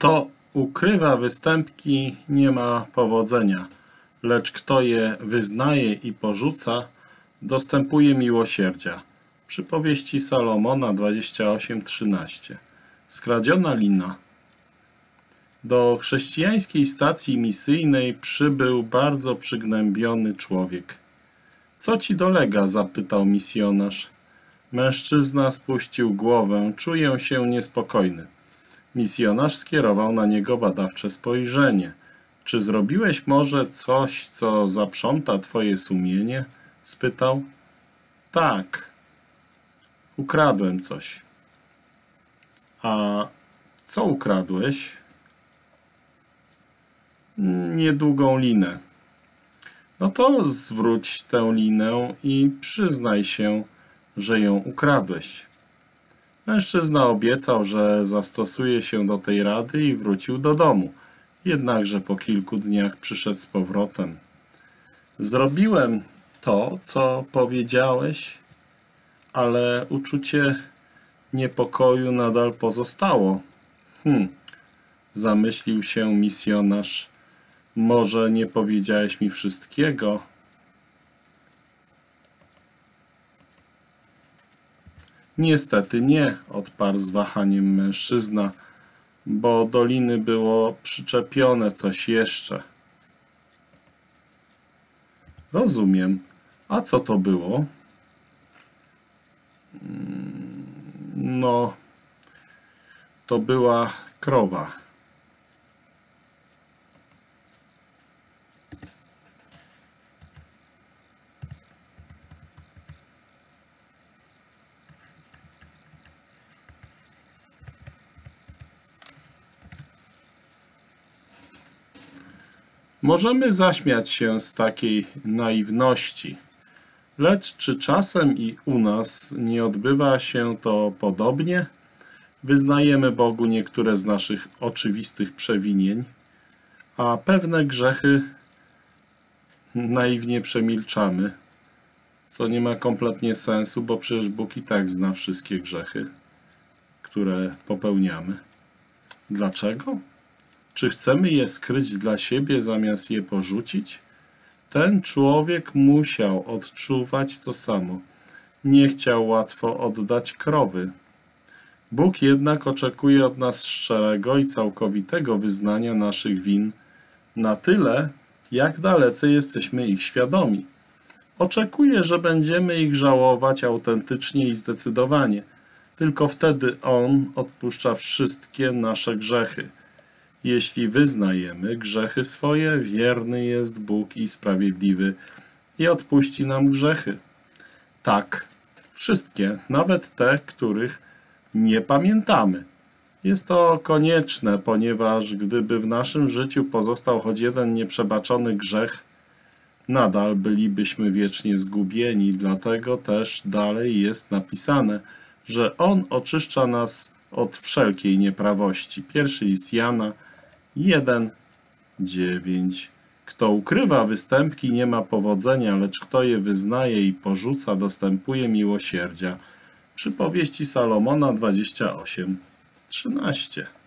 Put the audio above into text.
Kto ukrywa występki, nie ma powodzenia, lecz kto je wyznaje i porzuca, dostępuje miłosierdzia. Przypowieści Salomona 28:13. Skradziona lina. Do chrześcijańskiej stacji misyjnej przybył bardzo przygnębiony człowiek. Co ci dolega? Zapytał misjonarz. Mężczyzna spuścił głowę. Czuję się niespokojny. Misjonarz skierował na niego badawcze spojrzenie. Czy zrobiłeś może coś, co zaprząta twoje sumienie? Spytał. Tak. Ukradłem coś. A co ukradłeś? Niedługą linę. No to zwróć tę linę i przyznaj się, że ją ukradłeś. Mężczyzna obiecał, że zastosuje się do tej rady i wrócił do domu. Jednakże po kilku dniach przyszedł z powrotem. Zrobiłem to, co powiedziałeś, ale uczucie niepokoju nadal pozostało. Zamyślił się misjonarz. Może nie powiedziałeś mi wszystkiego? Niestety nie, odparł z wahaniem mężczyzna, bo do liny było przyczepione coś jeszcze. Rozumiem. A co to było? No, to była krowa. Możemy zaśmiać się z takiej naiwności, lecz czy czasem i u nas nie odbywa się to podobnie? Wyznajemy Bogu niektóre z naszych oczywistych przewinień, a pewne grzechy naiwnie przemilczamy, co nie ma kompletnie sensu, bo przecież Bóg i tak zna wszystkie grzechy, które popełniamy. Dlaczego? Czy chcemy je skryć dla siebie, zamiast je porzucić? Ten człowiek musiał odczuwać to samo. Nie chciał łatwo oddać krowy. Bóg jednak oczekuje od nas szczerego i całkowitego wyznania naszych win na tyle, jak dalece jesteśmy ich świadomi. Oczekuje, że będziemy ich żałować autentycznie i zdecydowanie. Tylko wtedy On odpuszcza wszystkie nasze grzechy. Jeśli wyznajemy grzechy swoje, wierny jest Bóg i sprawiedliwy i odpuści nam grzechy. Tak, wszystkie, nawet te, których nie pamiętamy. Jest to konieczne, ponieważ gdyby w naszym życiu pozostał choć jeden nieprzebaczony grzech, nadal bylibyśmy wiecznie zgubieni. Dlatego też dalej jest napisane, że On oczyszcza nas od wszelkiej nieprawości. Pierwszy list Jana 1:9. Kto ukrywa występki, nie ma powodzenia, lecz kto je wyznaje i porzuca, dostępuje miłosierdzia. Przypowieści Salomona 28:13.